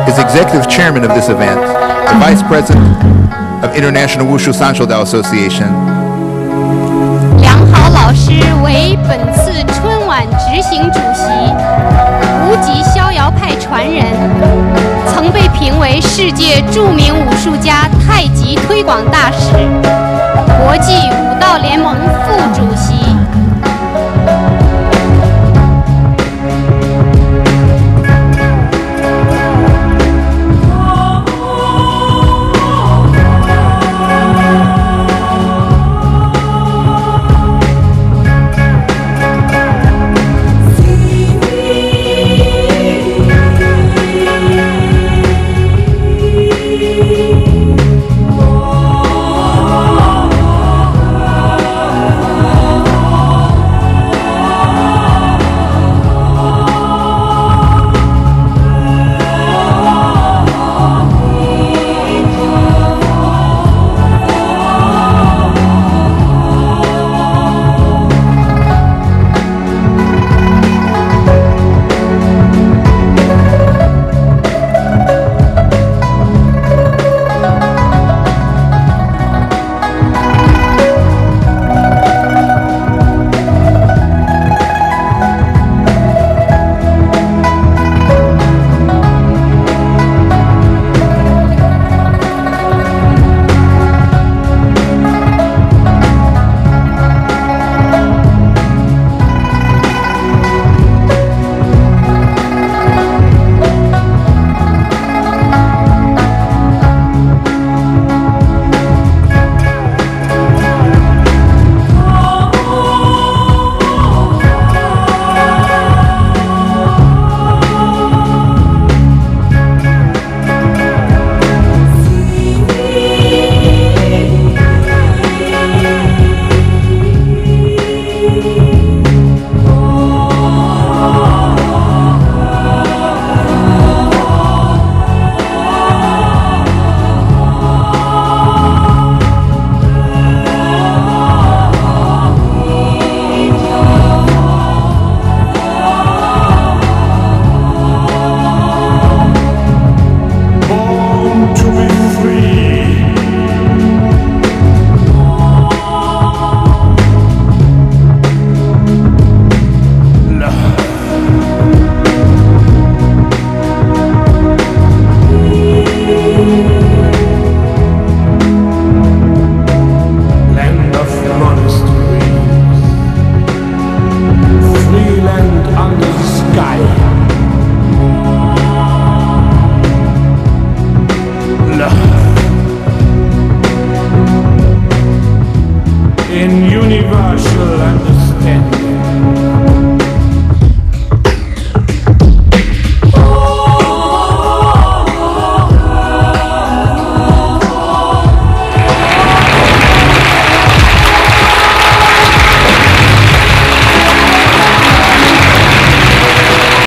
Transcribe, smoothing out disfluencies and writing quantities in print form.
is executive chairman of this event, the vice president of International Wushu Sanshou-Dao Association. 梁好老师为本次春晚执行主席，无极逍遥派传人，曾被评为世界著名武术家太极推广大使，国际武道联盟副主席。 In universal and